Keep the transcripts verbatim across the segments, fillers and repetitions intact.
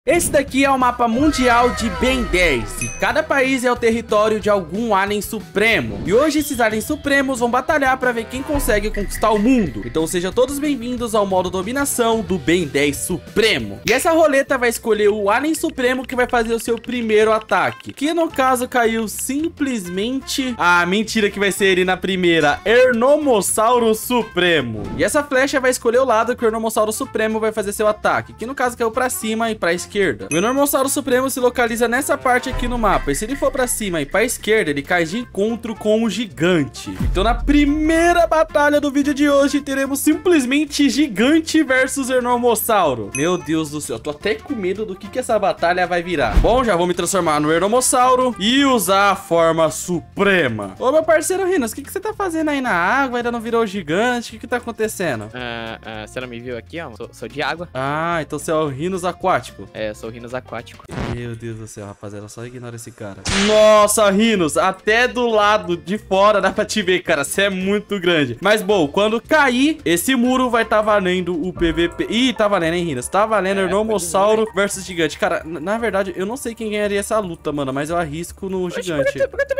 Esse daqui é o mapa mundial de Ben dez, e cada país é o território de algum alien supremo. E hoje esses aliens supremos vão batalhar para ver quem consegue conquistar o mundo. Então sejam todos bem-vindos ao modo dominação do Ben dez Supremo. E essa roleta vai escolher o alien supremo que vai fazer o seu primeiro ataque, que no caso caiu simplesmente... Ah, mentira que vai ser ele na primeira, Ernomossauro Supremo. E essa flecha vai escolher o lado que o Ernomossauro Supremo vai fazer seu ataque, que no caso caiu para cima e para esquerda. Esquerda. O Ernomossauro Supremo se localiza nessa parte aqui no mapa, e se ele for pra cima e pra esquerda, ele cai de encontro com o gigante. Então na primeira batalha do vídeo de hoje, teremos simplesmente gigante versus Ernomossauro. Meu Deus do céu, eu tô até com medo do que que essa batalha vai virar. Bom, já vou me transformar no Ernomossauro e usar a forma suprema. Ô meu parceiro Rinos, o que que você tá fazendo aí na água? Ainda não virou gigante? O que que tá acontecendo? Ah, ah, você não me viu aqui, ó? Sou, sou de água. Ah, então você é o Rinos aquático. É, eu sou o Rinos aquático. Meu Deus do céu, rapaziada, só ignora esse cara. Nossa, Rinos, até do lado de fora dá pra te ver, cara, você é muito grande. Mas, bom, quando cair, esse muro vai tá valendo o P V P. Ih, tá valendo, hein, Rinos? Tá valendo é, Ernomossauro versus gigante. Cara, na verdade, eu não sei quem ganharia essa luta, mano, mas eu arrisco no gigante.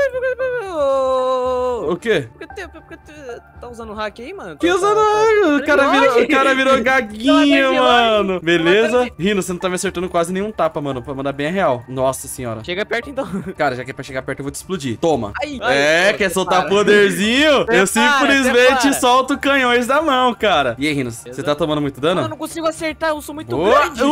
O quê? Por que tá usando hack aí, mano? Que usando hack? O cara virou, o cara virou gaguinho, mano. Beleza? Rinos, você não tá me acertando quase nenhum tapa, mano, pra mandar bem a real. Nossa senhora. Chega perto, então. Cara, já que é pra chegar perto, eu vou te explodir. Toma. Ai, é, ai, quer soltar para. poderzinho? Prepara, eu simplesmente prepara. solto canhões da mão, cara. E aí, Rinos, você tá tomando muito dano? Mano, eu não consigo acertar, eu sou muito Oh, grande.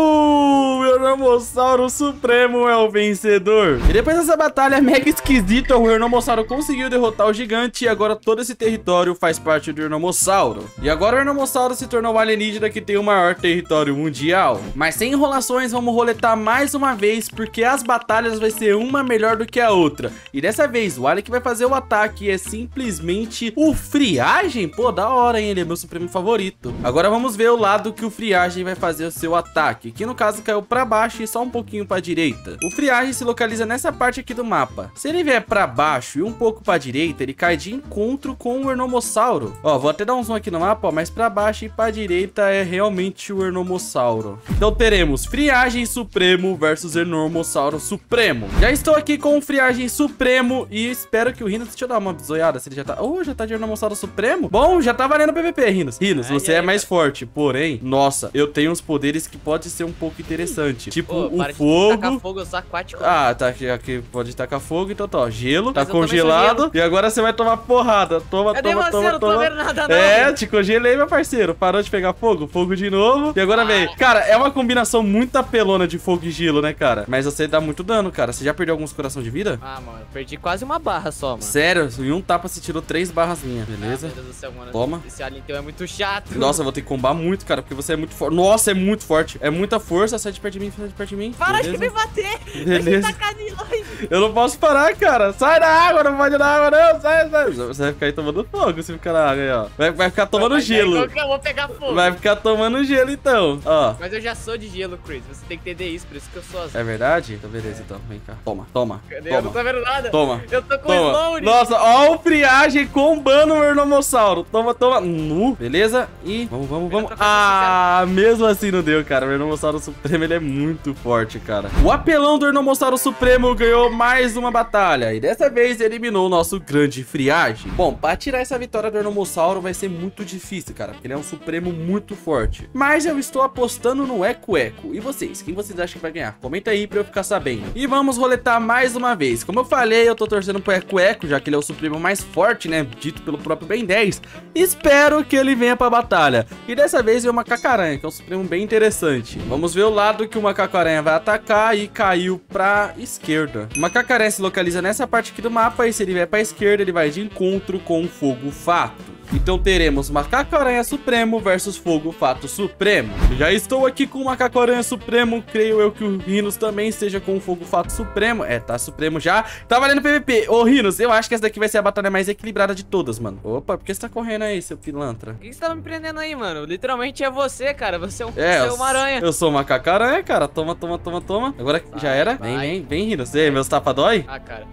uh, o Ernomossauro Supremo é o vencedor. E depois dessa batalha mega esquisita, o Ernomossauro conseguiu derrotar o gigante e agora todo esse território faz parte do Ernomossauro. E agora o Ernomossauro se tornou o alienígena que tem o maior território mundial. Mas sem enrolações, vamos roletar mais uma vez, porque as batalhas vai ser uma melhor do que a outra. E dessa vez, o alien que vai fazer o ataque é simplesmente o Friagem. Pô, da hora, hein? Ele é meu supremo favorito. Agora vamos ver o lado que o Friagem vai fazer o seu ataque, que no caso caiu pra baixo e só um pouquinho pra direita. O Friagem se localiza nessa parte aqui do mapa. Se ele vier pra baixo e um pouco pra direita, ele cai de encontro com o Ernomossauro. Ó, vou até dar um zoom aqui no mapa, ó, mas pra baixo e pra direita é realmente o Ernomossauro. Então teremos Friagem Supremo versus Ernomossauro Supremo. Já estou aqui com o Friagem Supremo e espero que o Rinos... Deixa eu dar uma bisoiada se ele já tá... Oh, já tá de Ernomossauro Supremo? Bom, já tá valendo o P V P, Rinos. Rinos, ai, você ai, é mais cara. forte, porém... Nossa, eu tenho uns poderes que pode ser um pouco interessante. Tipo, Pô, o para de fogo... tacar fogo, eu sou aquático. Ah, tá aqui, aqui pode tacar fogo, então tá, ó, gelo, Mas tá eu também sou congelado, gelo. e agora você vai tomar porrada. Toma, Cadê toma, você? toma, Eu não tô toma. vendo nada, não. É, te congelei, meu parceiro. Parou de pegar fogo, fogo de novo. E agora Ah. vem. Cara, é uma combinação muito apelona de fogo e gelo, né, cara? Mas você dá muito dano, cara. Você já perdeu alguns coração de vida? Ah, mano, eu perdi quase uma barra só, mano. Sério, em um tapa você tirou três barras minhas, beleza? Ah, meu Deus do céu, mano. Toma. Esse alien teu é muito chato. Nossa, eu vou ter que combar muito, cara, porque você é muito forte. Nossa, é muito forte. É muita força. Sai de perto de mim, sai de perto de mim. Para beleza? de me bater. Beleza. Vai tacar de longe. Eu não posso parar, cara. Sai da água, não pode ir na água, não. Sai, sai. Você vai ficar aí tomando fogo se ficar na água aí, ó. Vai, vai ficar tomando Mas gelo. aí, eu vou pegar fogo. Vai ficar tomando gelo, então. Ó. Mas eu já sou de gelo, Chris. Você tem que entender isso, por isso que eu sou assim. É verdade? Então beleza, então. Vem cá. Toma, toma. Cadê? Eu não Toma. tô vendo nada. Toma. Eu tô com Toma. slow. Nossa, ó o Friagem combando o Ernomossauro. Toma, toma. Nu. Beleza? E vamos, vamos, vamos. Ah, mesmo assim não deu, cara. O Ernomossauro Supremo, ele é muito forte, cara. O apelão do Ernomossauro Supremo ganhou mais uma batalha. E dessa vez eliminou o nosso grande Friagem. Bom, pra tirar essa vitória do Ernomossauro vai ser muito difícil, cara. Porque ele é um Supremo muito forte. Mas eu estou apostando no Eco Eco. E vocês? Quem vocês acham que vai ganhar? Comenta aí pra eu ficar sabendo. E vamos roletar mais uma vez. Como eu falei, eu tô torcendo pro Eco Eco, já que ele é o Supremo mais forte, né? Dito pelo próprio Ben dez. Espero que ele venha pra batalha. E dessa vez veio uma Macaco-Aranha, que é um Supremo bem interessante. Vamos ver o lado que o Macaco-Aranha vai atacar e caiu pra esquerda. O Macaco-Aranha se localiza nessa parte aqui do mapa e se ele vier pra esquerda, ele vai de encontro com o Fogo Fato. Então teremos Macaco-Aranha Supremo versus Fogo Fato Supremo. Já estou aqui com o Macaco-Aranha Supremo. Creio eu que o Rinos também esteja com o Fogo Fato Supremo. É, tá Supremo já. Tá valendo P V P. Ô, Rinos, eu acho que essa daqui vai ser a batalha mais equilibrada de todas, mano. Opa, por que você tá correndo aí, seu pilantra? Por que você tá me prendendo aí, mano? Literalmente é você, cara. Você é, um, É, você é uma aranha. Eu sou o Macaco-Aranha, cara. Toma, toma, toma, toma. Agora já era. Vem, vai. vem, vem, Rinos. Ei, meus tapa dói? Ah, cara. Não.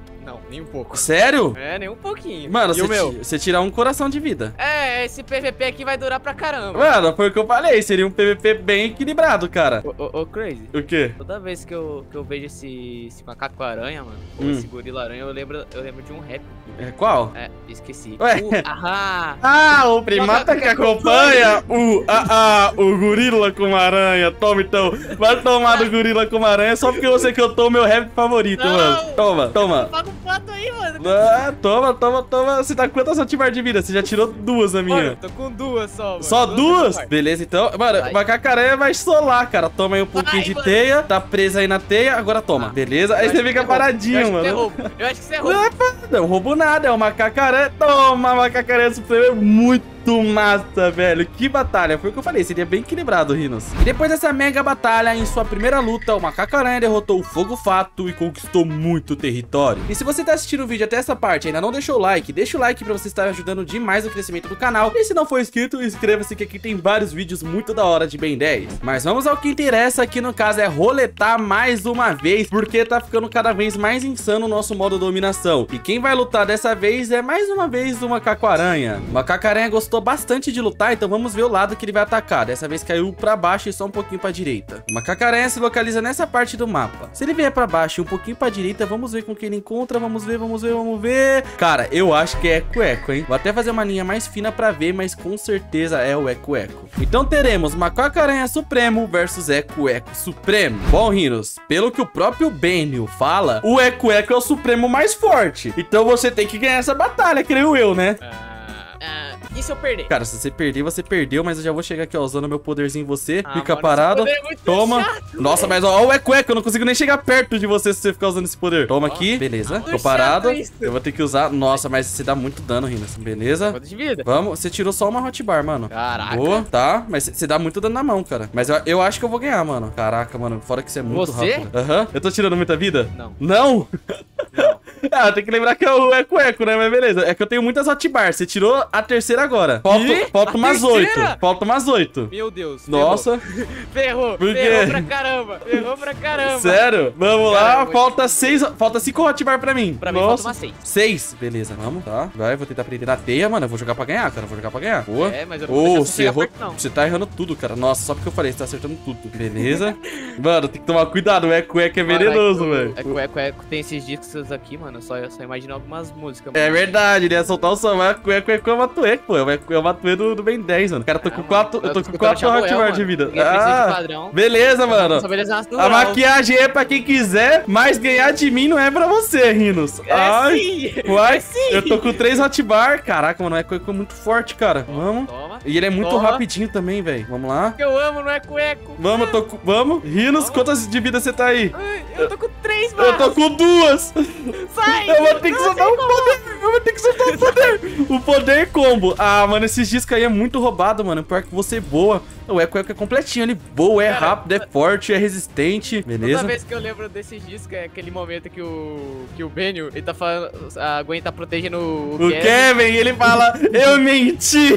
nem um pouco. Sério? É, nem um pouquinho. Mano, e o meu? você tirar um coração de vida. É, esse P V P aqui vai durar pra caramba. Mano, foi o que eu falei. Seria um P V P bem equilibrado, cara. Ô, ô, ô, Crazy. O quê? Toda vez que eu, que eu vejo esse, esse macaco-aranha, mano, ou Hum. esse gorila-aranha, eu lembro, eu lembro de um rap. É, qual? É, esqueci. Ué? O, ahá. Ah, o primata que acompanha o, ah, ah, o gorila com aranha. Toma então. Vai tomar do gorila com aranha só porque você cantou o meu rap favorito, Não. mano. Toma, toma. Paga um pato aí, mano. Ah, toma, toma, toma. Você tá com quantas ativar de vida? Você já tirou duas a minha. Mano, tô com duas só, mano. Só duas? ativar. Beleza, então. Mano, Vai. macacaranha vai solar, cara. Toma aí um pouquinho Vai, de mano. teia. Tá presa aí na teia. Agora toma. Ah. Beleza? Eu Aí acho você que fica você rouba. paradinho, Eu acho que você mano. rouba. Eu acho que você Não rouba. é pra- não roubo nada, é uma macacaranha. Toma, macacaranha suprema é muito massa, velho. Que batalha. Foi o que eu falei, seria bem equilibrado, Rhinos. E depois dessa mega batalha, em sua primeira luta, o macacaranha derrotou o Fogo Fato e conquistou muito território. E se você tá assistindo o vídeo até essa parte e ainda não deixou o like, deixa o like pra você estar ajudando demais no crescimento do canal. E se não for inscrito, inscreva-se que aqui tem vários vídeos muito da hora de Ben dez. Mas vamos ao que interessa, que no caso é roletar mais uma vez, porque tá ficando cada vez mais insano o nosso modo dominação. E quem vai lutar dessa vez é mais uma vez o macaco-aranha. O macaco-aranha gostou bastante de lutar, então vamos ver o lado que ele vai atacar. Dessa vez caiu pra baixo e só um pouquinho pra direita. O macaco-aranha se localiza nessa parte do mapa. Se ele vier pra baixo e um pouquinho pra direita, vamos ver com quem ele encontra. Vamos ver, vamos ver, vamos ver. Cara, eu acho que é eco-eco, hein? Vou até fazer uma linha mais fina pra ver, mas com certeza é o eco-eco. Então teremos macaco-aranha supremo versus eco-eco supremo. Bom, Rhinos, pelo que o próprio Benio fala, o eco-eco é o supremo mais forte. Então você tem que ganhar essa batalha, creio eu, né? Ah, ah, e se eu perder? Cara, se você perder, você perdeu, mas eu já vou chegar aqui, ó, usando meu poderzinho em você. Ah, Fica mano, parado. esse poder é muito Toma. chato, Nossa, mas ó, ó o eco-eco, eu não consigo nem chegar perto de você se você ficar usando esse poder. Toma aqui, beleza. muito Tô parado. chato isso. Eu vou ter que usar. Nossa, mas você dá muito dano, Rhinos. Beleza. Quanto de vida? Vamos, você tirou só uma hotbar, mano. Caraca. Boa, tá. Mas você dá muito dano na mão, cara. Mas eu, eu acho que eu vou ganhar, mano. Caraca, mano. Fora que você é muito Você? rápido. Aham. Eu tô tirando muita vida? Não. Não? Não. Ah, tem que lembrar que é o eco-eco, né? Mas beleza. É que eu tenho muitas hotbar. Você tirou a terceira agora. Falta, Ih? falta A umas terceira? oito. Falta umas oito. Meu Deus. Nossa. Ferrou. Por quê? Ferrou pra caramba. Ferrou pra caramba. Sério? Vamos lá. Caramba. Falta seis. Falta cinco hotbar pra mim. Pra mim Nossa. falta uma seis. Seis. Beleza, vamos, tá. Vai, vou tentar prender na teia, mano. Eu vou jogar pra ganhar, cara. Eu vou jogar pra ganhar. Boa. É, mas eu não vou Ô, deixar você chegar errou. perto, não. Você tá errando tudo, cara. Nossa, só porque eu falei, você tá acertando tudo. Beleza? Mano, tem que tomar cuidado. O eco-eco é venenoso, velho. Eco, eco, eco. Tem esses discos aqui, mano. Eu só, eu só imagino algumas músicas. É mano. verdade, ele ia soltar o som, mas o eco eco é o Matuê, pô. É o eco- é o Matuê do, do Ben dez, mano. Cara, eu tô Ah, com mano, quatro. eu Eu tô tô com escutando quatro Chamuel, hotbar mano. de vida. Ninguém precisa de Ah, padrão. beleza, mano. Só beleza A natural. maquiagem é pra quem quiser, mas ganhar de mim não é pra você, Rhinos. É Ai, sim. uai, É sim. eu tô com três hotbar. Caraca, mano, o eco eco é muito forte, cara. Vamos. Toma. E ele é muito Toma. rapidinho também, velho. Vamos lá. Que eu amo no eco, eco. Vamos, eu tô com... Vamos. Rhinos, Toma. quantas de vida você tá aí? Ai, eu tô com três, mano. Eu tô com duas. Sai. Eu vou ter que Não soltar sei um poder. Eu vou ter que soltar um poder. O poder combo. Ah, mano, esses discos aí é muito roubado, mano. Pior que você voa. O Eco Eco é completinho. Ele voa, é Cara, rápido, é forte, é resistente. Beleza? Toda vez que eu lembro desses discos, é aquele momento que o que o Benio, ele tá falando, a Gwen tá protegendo o, O Kevin, ele fala, eu menti.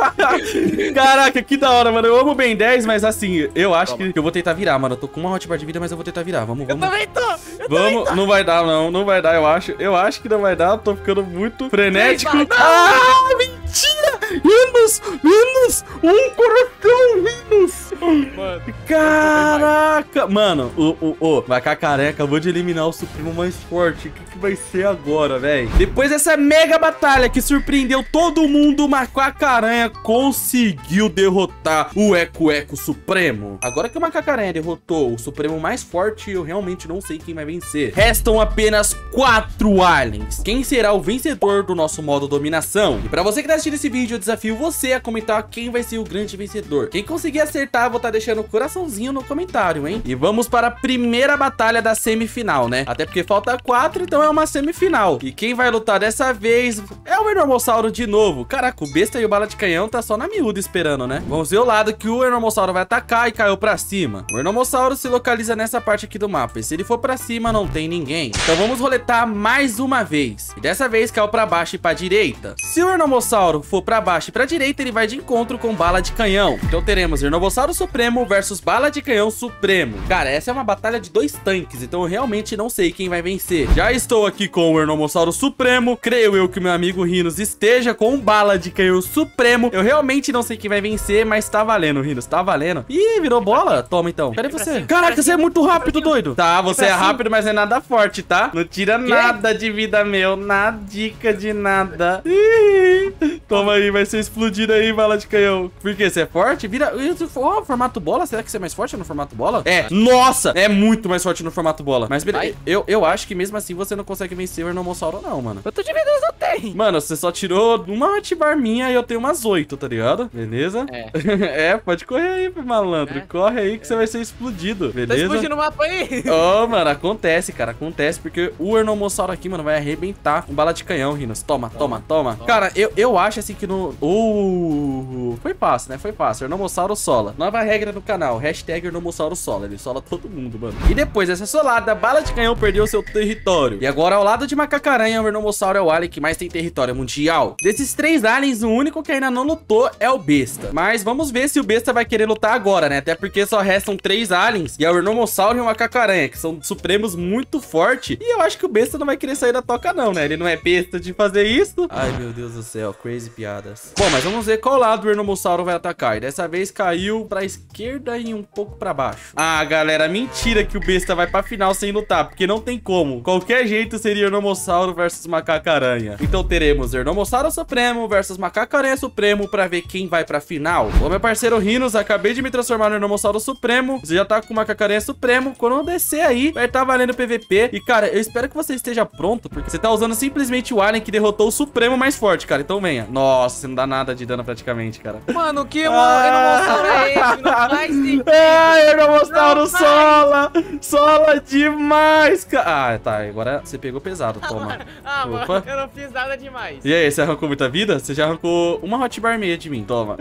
Caraca, que da hora, mano. Eu amo o Ben dez, mas assim, eu acho que, que eu vou tentar virar, mano. Eu tô com uma hotbar de vida, mas eu vou tentar virar. Vamos, Eu vamos. também tô! Eu Vamos, não vai dar, não. Não vai dar, eu acho. Eu acho que não vai dar. Eu tô ficando muito frenético. Vai, vai. Ah, mentira! Menos, menos um coração, menos. Mano, Caraca! Mano, o, o, o Macacaré acabou de eliminar o Supremo mais forte. O que, que vai ser agora, velho? Depois dessa mega batalha que surpreendeu todo mundo, o Macacaranha conseguiu derrotar o Eco Eco Supremo. Agora que o Macacaranha derrotou o Supremo mais forte, eu realmente não sei quem vai vencer. Restam apenas quatro aliens. Quem será o vencedor do nosso modo dominação? E pra você que tá assistindo esse vídeo, eu desafio você a comentar quem vai ser o grande vencedor. Quem conseguir acertar, vou estar deixando o coraçãozinho no comentário, hein? E vamos para a primeira batalha da semifinal, né? Até porque falta quatro, então é uma semifinal. E quem vai lutar dessa vez é o Enormossauro de novo. Caraca, o besta e o bala de canhão tá só na miúda esperando, né? Vamos ver o lado que o Enormossauro vai atacar e caiu pra cima. O Enormossauro se localiza nessa parte aqui do mapa. E se ele for pra cima, não tem ninguém. Então vamos roletar mais uma vez. E dessa vez caiu pra baixo e pra direita. Se o Enormossauro for pra baixo baixo e pra direita ele vai de encontro com Bala de Canhão. Então teremos Ernomossauro Supremo versus Bala de Canhão Supremo. Cara, essa é uma batalha de dois tanques, então eu realmente não sei quem vai vencer. Já estou aqui com o Ernomossauro Supremo. Creio eu que o meu amigo Rhinos esteja com Bala de Canhão Supremo. Eu realmente não sei quem vai vencer, mas tá valendo, Rhinos. Tá valendo. Ih, virou bola? Toma então. Cadê você? Caraca, você é muito rápido, doido. Tá, você é rápido, mas não é nada forte, tá? Não tira nada de vida meu. Nada, dica de nada. Ih, toma aí, vai ser explodido aí, Bala de Canhão. Por quê? Você é forte? Vira... Ó, oh, formato bola? Será que você é mais forte no formato bola? É. Nossa, é muito mais forte no formato bola. Mas eu, eu acho que mesmo assim você não consegue vencer o Ernomossauro não, mano. Quanto de vida eu tenho? Mano, você só tirou uma hotbar minha e eu tenho umas oito, tá ligado? Beleza? É. É, pode correr aí, malandro. É. Corre aí que é. Você vai ser explodido, beleza? Tá explodindo o mapa aí. Ô, oh, mano, acontece, cara. Acontece porque o Ernomossauro aqui, mano, vai arrebentar com Bala de Canhão, Rhinos. Toma, toma, toma, toma. Cara, eu, eu acho assim que no... Uh, foi fácil, né? Foi fácil. Ernomossauro sola. Nova regra no canal. Hashtag Ernomossauro sola. Ele sola todo mundo, mano. E depois dessa solada, Bala de Canhão perdeu seu território. E agora, ao lado de Macacaranha, o Ernomossauro é o alien que mais tem território mundial. Desses três aliens, o único que ainda não lutou é o Besta. Mas vamos ver se o Besta vai querer lutar agora, né? Até porque só restam três aliens. E é o Ernomossauro e o Macacaranha, que são supremos muito fortes. E eu acho que o Besta não vai querer sair da toca não, né? Ele não é besta de fazer isso. Ai, meu Deus do céu. Crazy piadas. Bom, mas vamos ver qual lado o Ernomossauro vai atacar. E dessa vez caiu pra esquerda e um pouco pra baixo. Ah, galera, mentira que o Besta vai pra final sem lutar, porque não tem como. Qualquer jeito seria Ernomossauro versus Macacaranha. Então teremos Ernomossauro Supremo versus Macacaranha Supremo pra ver quem vai pra final. Ô, meu parceiro Rhinos, acabei de me transformar no Ernomossauro Supremo. Você já tá com o Macacaranha Supremo. Quando eu descer aí, vai estar valendo P V P. E, cara, eu espero que você esteja pronto, porque você tá usando simplesmente o alien que derrotou o Supremo mais forte, cara. Então venha. Nossa, você não dá nada de dano praticamente, cara. Mano, que ah, Ernomossauro é esse? Não faz sentido. Ah, Ernomossauro sola. Sola demais, cara. Ah, tá. Agora você pegou pesado, toma. Ah, Opa. mano, eu não fiz nada demais. E aí, você arrancou muita vida? Você já arrancou uma hotbar meia de mim, toma.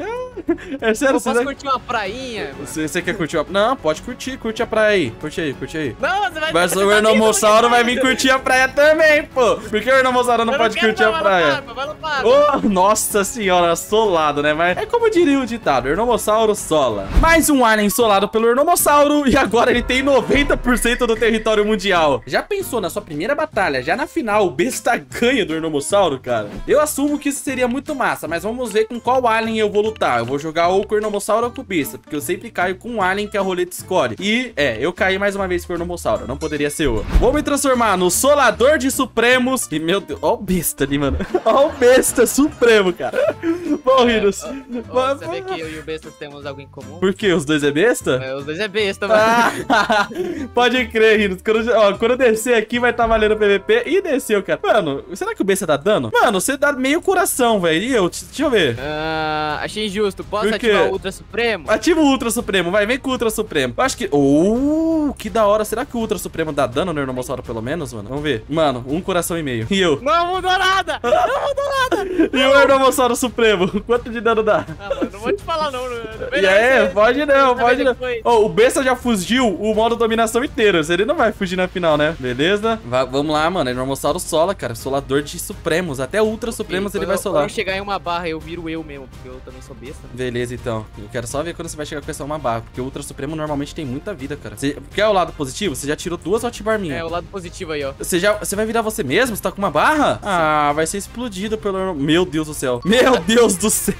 É sério, eu você... posso vai... curtir uma prainha? Você, você quer curtir uma... Não, pode curtir, curte a praia aí. Curte aí, curte aí. Não, você vai... Mas o Ernomossauro vai vir curtir a praia também, pô. Por que o Ernomossauro não, não pode curtir a praia? Vai no papo, vai no papo. Oh, nossa senhora, solado, né? Mas é como diria o ditado, Ernomossauro sola. Mais um alien solado pelo Ernomossauro e agora ele tem noventa por cento do território mundial. Já pensou na sua primeira batalha, já na final, o Besta ganha do Ernomossauro, cara? Eu assumo que isso seria muito massa, mas vamos ver com qual alien eu vou lutar. Eu vou jogar ou com o Ernomossauro ou com o Besta, porque eu sempre caio com um alien que a roleta escolhe. E, é, eu caí mais uma vez com o Ernomossauro, não poderia ser outro. Vou me transformar no Solador de Supremos. E, meu Deus, ó o Besta ali, mano. Ó o Besta Supremo, cara. Bom, Rhinos. É, ó, ó, você vê que eu e o Besta temos algo em comum? Por quê? Os dois é besta? É, os dois é besta, mano. Ah, pode crer, Rhinos. Quando, ó, quando eu descer aqui, vai estar tá valendo o P V P. Ih, desceu, cara. Mano, será que o Besta dá dano? Mano, você dá meio coração, velho. E eu? Deixa eu ver. Ah, achei injusto. Posso ativar o Ultra Supremo? Ativa o Ultra Supremo. Vai, vem com o Ultra Supremo. Eu acho que... Oh, que da hora. Será que o Ultra Supremo dá dano no Ernomossauro, pelo menos, mano? Vamos ver. Mano, um coração e meio. E eu? Não mudou nada. Não mudou nada. E o Ernomossauro Supremo? Quanto de dano dá? Ah, mano, não vou te falar, não. E aí, pode não, pode não. Oh, o Besta já fugiu o modo dominação inteiro. Ele não vai fugir na final, né? Beleza? Va vamos lá, mano. Ernomossauro sola, cara. Solador de Supremos. Até Ultra Supremos ele vai solar. Quando eu chegar em uma barra, eu viro eu mesmo, porque eu também sou besta. Beleza, então. Eu quero só ver quando você vai chegar com essa uma barra, porque o Ultra Supremo normalmente tem muita vida, cara. Você quer o lado positivo? Você já tirou duas hotbar minhas. É, o lado positivo aí, ó. Você já... Você vai virar você mesmo? Você tá com uma barra? Sim. Ah, vai ser explodido pelo... Meu Deus do céu. Meu Deus do céu.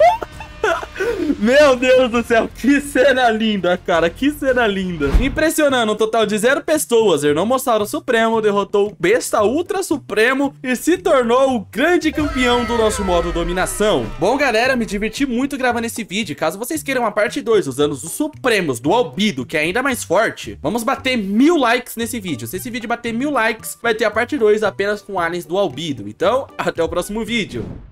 Meu Deus do céu, que cena linda, cara, que cena linda. Impressionando, um total de zero pessoas, Ernomossauro Supremo derrotou o Besta Ultra Supremo e se tornou o grande campeão do nosso modo dominação. Bom, galera, me diverti muito gravando esse vídeo. Caso vocês queiram a parte dois, usando os Supremos do Albedo, que é ainda mais forte, vamos bater mil likes nesse vídeo. Se esse vídeo bater mil likes, vai ter a parte dois apenas com aliens do Albedo. Então, até o próximo vídeo.